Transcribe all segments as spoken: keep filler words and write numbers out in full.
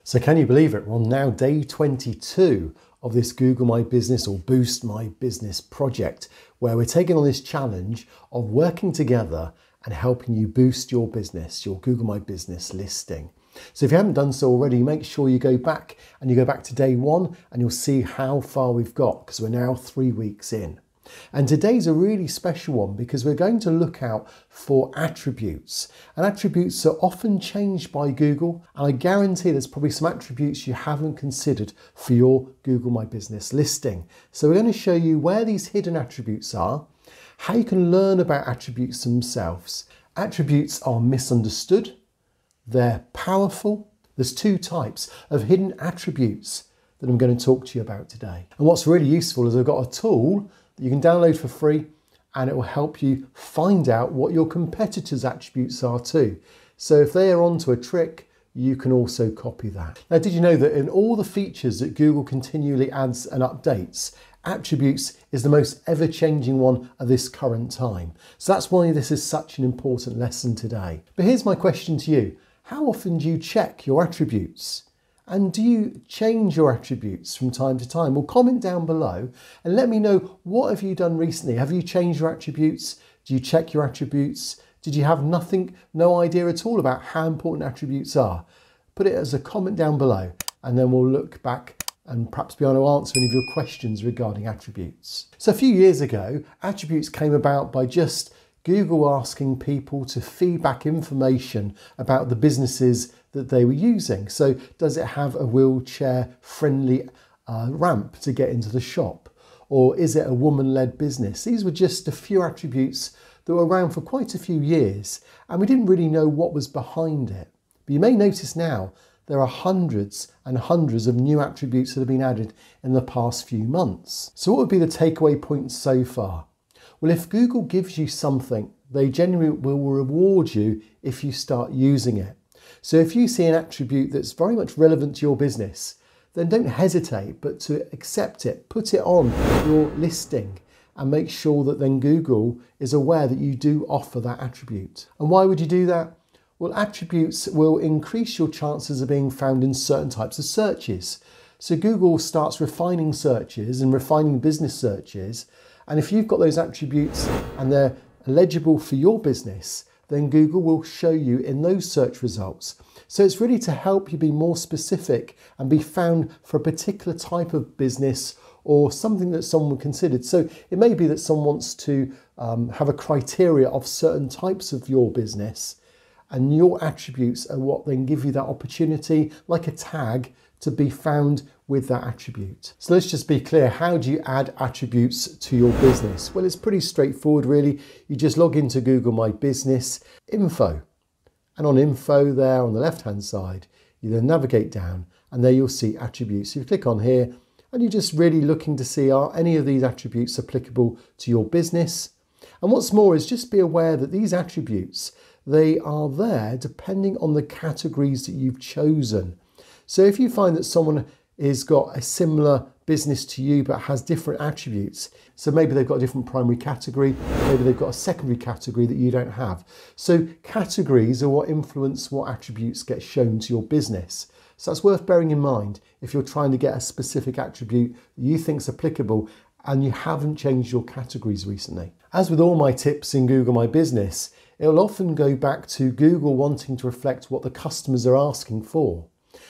So can you believe it? We're on now day twenty-two of this Google My Business or Boost My Business project, where we're taking on this challenge of working together and helping you boost your business, your Google My Business listing. So if you haven't done so already, make sure you go back and you go back to day one and you'll see how far we've got, because we're now three weeks in. And today's a really special one because we're going to look out for attributes. And attributes are often changed by Google, and I guarantee there's probably some attributes you haven't considered for your Google My Business listing. So we're going to show you where these hidden attributes are, how you can learn about attributes themselves. Attributes are misunderstood, they're powerful. There's two types of hidden attributes that I'm going to talk to you about today. And what's really useful is I've got a tool that you can download for free, and it will help you find out what your competitors' attributes are too. So if they are onto a trick, you can also copy that. Now, did you know that in all the features that Google continually adds and updates, attributes is the most ever-changing one at this current time? So that's why this is such an important lesson today. But here's my question to you. How often do you check your attributes? And do you change your attributes from time to time? Well, comment down below and let me know, what have you done recently? Have you changed your attributes? Do you check your attributes? Did you have nothing, no idea at all about how important attributes are? Put it as a comment down below, and then we'll look back and perhaps be able to answer any of your questions regarding attributes. So a few years ago, attributes came about by just Google asking people to feedback information about the businesses that they were using. So does it have a wheelchair friendly uh, ramp to get into the shop? Or is it a woman-led business? These were just a few attributes that were around for quite a few years, and we didn't really know what was behind it. But you may notice now there are hundreds and hundreds of new attributes that have been added in the past few months. So what would be the takeaway points so far? Well, if Google gives you something, they generally will reward you if you start using it. So if you see an attribute that's very much relevant to your business, then don't hesitate, but to accept it, put it on your listing, and make sure that then Google is aware that you do offer that attribute. And why would you do that? Well, attributes will increase your chances of being found in certain types of searches. So Google starts refining searches and refining business searches. And if you've got those attributes and they're eligible for your business, then Google will show you in those search results. So it's really to help you be more specific and be found for a particular type of business or something that someone considered. So it may be that someone wants to um, have a criteria of certain types of your business, and your attributes are what then give you that opportunity, like a tag, to be found with that attribute. So let's just be clear, how do you add attributes to your business? Well, it's pretty straightforward really. You just log into Google My Business Info, and on Info there on the left hand side, you then navigate down and there you'll see attributes. So you click on here and you're just really looking to see, are any of these attributes applicable to your business? And what's more is just be aware that these attributes, they are there depending on the categories that you've chosen. So if you find that someone has got a similar business to you but has different attributes, so maybe they've got a different primary category, maybe they've got a secondary category that you don't have. So categories are what influence what attributes get shown to your business. So that's worth bearing in mind if you're trying to get a specific attribute that you think is applicable and you haven't changed your categories recently. As with all my tips in Google My Business, it will often go back to Google wanting to reflect what the customers are asking for.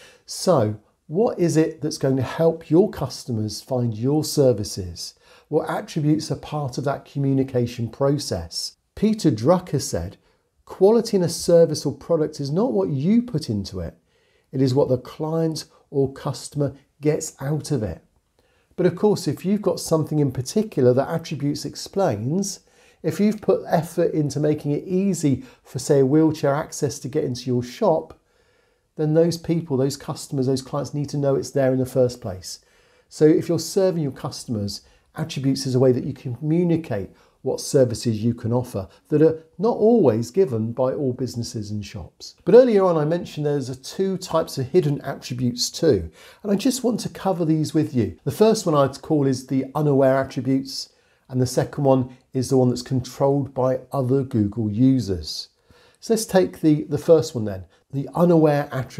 So what is it that's going to help your customers find your services? What attributes are part of that communication process? Peter Drucker said, quality in a service or product is not what you put into it. It is what the client or customer gets out of it. But of course, if you've got something in particular that attributes explains, if you've put effort into making it easy for, say, a wheelchair access to get into your shop, then those people, those customers, those clients need to know it's there in the first place. So if you're serving your customers, attributes is a way that you can communicate what services you can offer that are not always given by all businesses and shops. But earlier on I mentioned there's a two types of hidden attributes too, and I just want to cover these with you. The first one I'd call is the unaware attributes, and the second one is the one that's controlled by other Google users. So let's take the, the first one then, the unaware attribute.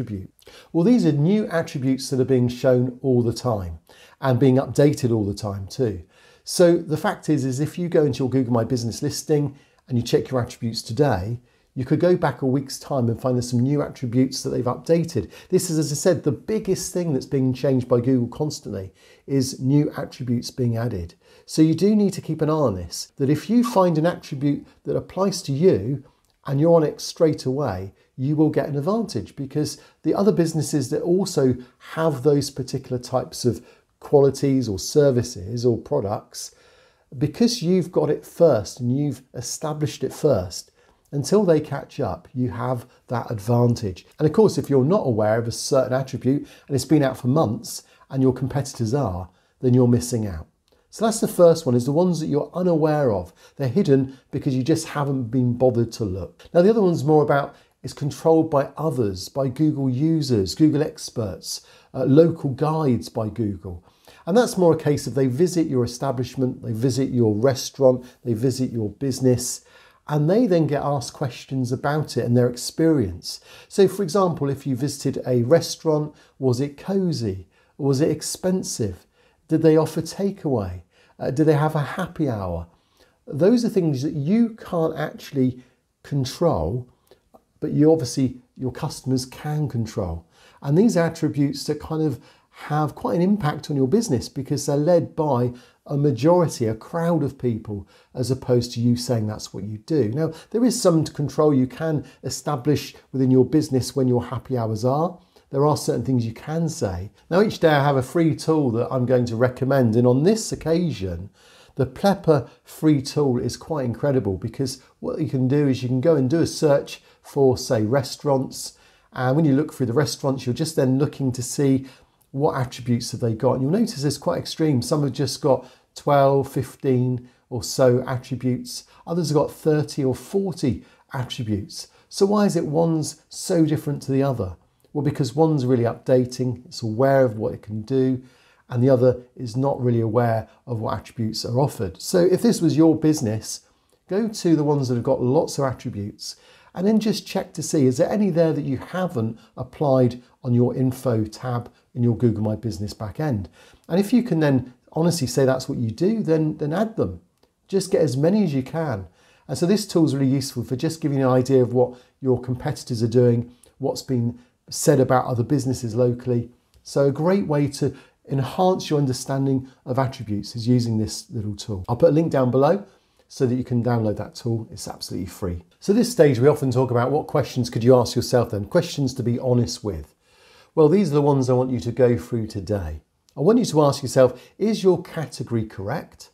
Well, these are new attributes that are being shown all the time and being updated all the time too. So the fact is, is if you go into your Google My Business listing and you check your attributes today, you could go back a week's time and find there's some new attributes that they've updated. This is, as I said, the biggest thing that's being changed by Google constantly is new attributes being added. So you do need to keep an eye on this, that if you find an attribute that applies to you and you're on it straight away, you will get an advantage, because the other businesses that also have those particular types of qualities or services or products, because you've got it first and you've established it first, until they catch up, you have that advantage. And of course, if you're not aware of a certain attribute and it's been out for months and your competitors are, then you're missing out. So that's the first one, is the ones that you're unaware of. They're hidden because you just haven't been bothered to look. Now the other one's more about, it's controlled by others, by Google users, Google experts, uh, local guides by Google. And that's more a case of they visit your establishment, they visit your restaurant, they visit your business, and they then get asked questions about it and their experience. So for example, if you visited a restaurant, was it cozy? Was it expensive? Did they offer takeaway? Uh, did they have a happy hour? Those are things that you can't actually control, but you obviously, your customers can control. And these attributes that kind of have quite an impact on your business because they're led by a majority, a crowd of people, as opposed to you saying that's what you do. Now, there is some control you can establish within your business when your happy hours are. There are certain things you can say. Now, each day I have a free tool that I'm going to recommend. And on this occasion, the Pleper free tool is quite incredible, because what you can do is you can go and do a search for, say, restaurants. And when you look through the restaurants, you're just then looking to see what attributes have they got. And you'll notice it's quite extreme. Some have just got twelve, fifteen or so attributes. Others have got thirty or forty attributes. So why is it one's so different to the other? Well, because one's really updating, it's aware of what it can do, and the other is not really aware of what attributes are offered. So if this was your business, go to the ones that have got lots of attributes and then just check to see, is there any there that you haven't applied on your info tab in your Google My Business backend? And if you can then honestly say that's what you do, then, then add them. Just get as many as you can. And so this tool is really useful for just giving you an idea of what your competitors are doing, what's been said about other businesses locally. So a great way to enhance your understanding of attributes is using this little tool. I'll put a link down below so that you can download that tool. It's absolutely free. So this stage, we often talk about what questions could you ask yourself then? Questions to be honest with. Well, these are the ones I want you to go through today. I want you to ask yourself, is your category correct?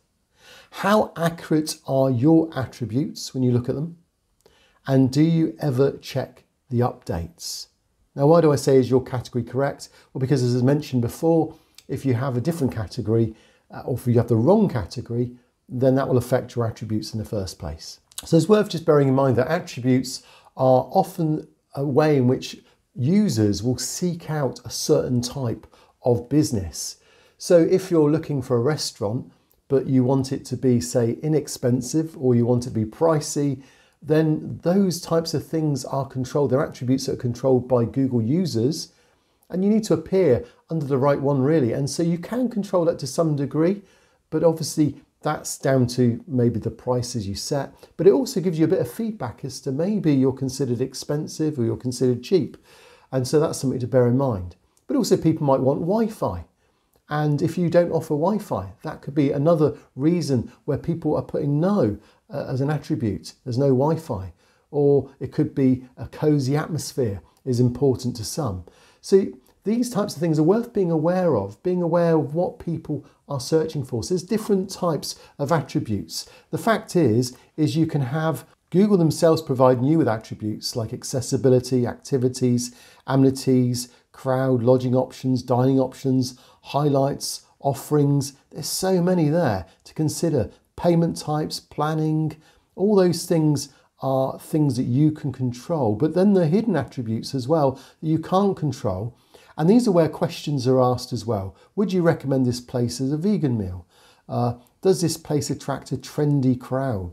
How accurate are your attributes when you look at them? And do you ever check the updates? Now, why do I say is your category correct? Well, because as I mentioned before, if you have a different category uh, or if you have the wrong category, then that will affect your attributes in the first place. So it's worth just bearing in mind that attributes are often a way in which users will seek out a certain type of business. So if you're looking for a restaurant, but you want it to be, say, inexpensive, or you want it to be pricey, then those types of things are controlled. They're attributes that are controlled by Google users, and you need to appear under the right one, really. And so you can control that to some degree, but obviously that's down to maybe the prices you set. But it also gives you a bit of feedback as to maybe you're considered expensive or you're considered cheap. And so that's something to bear in mind. But also people might want Wi-Fi. And if you don't offer Wi-Fi, that could be another reason where people are putting no uh, as an attribute. There's no Wi-Fi. Or it could be a cozy atmosphere is important to some. So these types of things are worth being aware of, being aware of what people are searching for. So there's different types of attributes. The fact is, is you can have Google themselves providing you with attributes like accessibility, activities, amenities, crowd, lodging options, dining options, highlights, offerings. There's so many there to consider. Payment types, planning, all those things are things that you can control. But then the hidden attributes as well that you can't control. And these are where questions are asked as well. Would you recommend this place as a vegan meal? Uh, does this place attract a trendy crowd?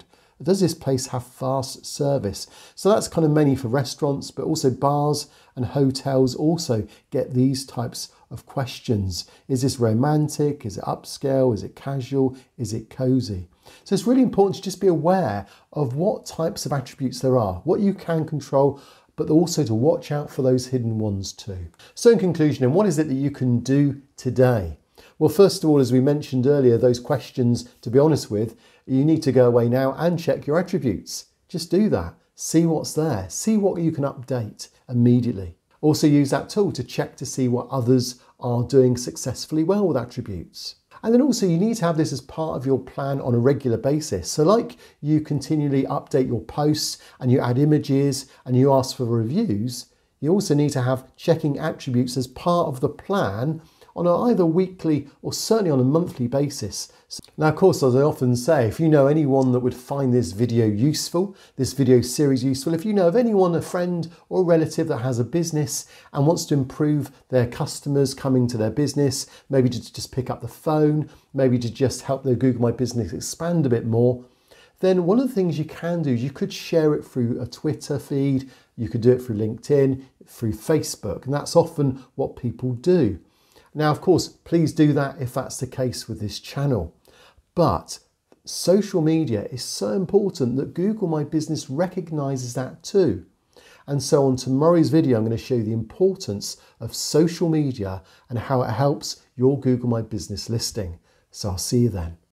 Does this place have fast service? So that's kind of mainly for restaurants, but also bars and hotels also get these types of questions. Is this romantic? Is it upscale? Is it casual? Is it cozy? So it's really important to just be aware of what types of attributes there are, what you can control, but also to watch out for those hidden ones too. So in conclusion, then, what is it that you can do today? Well, first of all, as we mentioned earlier, those questions, to be honest with, you need to go away now and check your attributes. Just do that. See what's there. See what you can update immediately. Also use that tool to check to see what others are doing successfully well with attributes. And then also you need to have this as part of your plan on a regular basis. So like you continually update your posts and you add images and you ask for reviews, you also need to have checking attributes as part of the plan on a either weekly or certainly on a monthly basis. Now, of course, as I often say, if you know anyone that would find this video useful, this video series useful, if you know of anyone, a friend or a relative that has a business and wants to improve their customers coming to their business, maybe to just pick up the phone, maybe to just help their Google My Business expand a bit more, then one of the things you can do is you could share it through a Twitter feed, you could do it through LinkedIn, through Facebook, and that's often what people do. Now, of course, please do that if that's the case with this channel. But social media is so important that Google My Business recognises that too. And so on tomorrow's video, I'm going to show you the importance of social media and how it helps your Google My Business listing. So I'll see you then.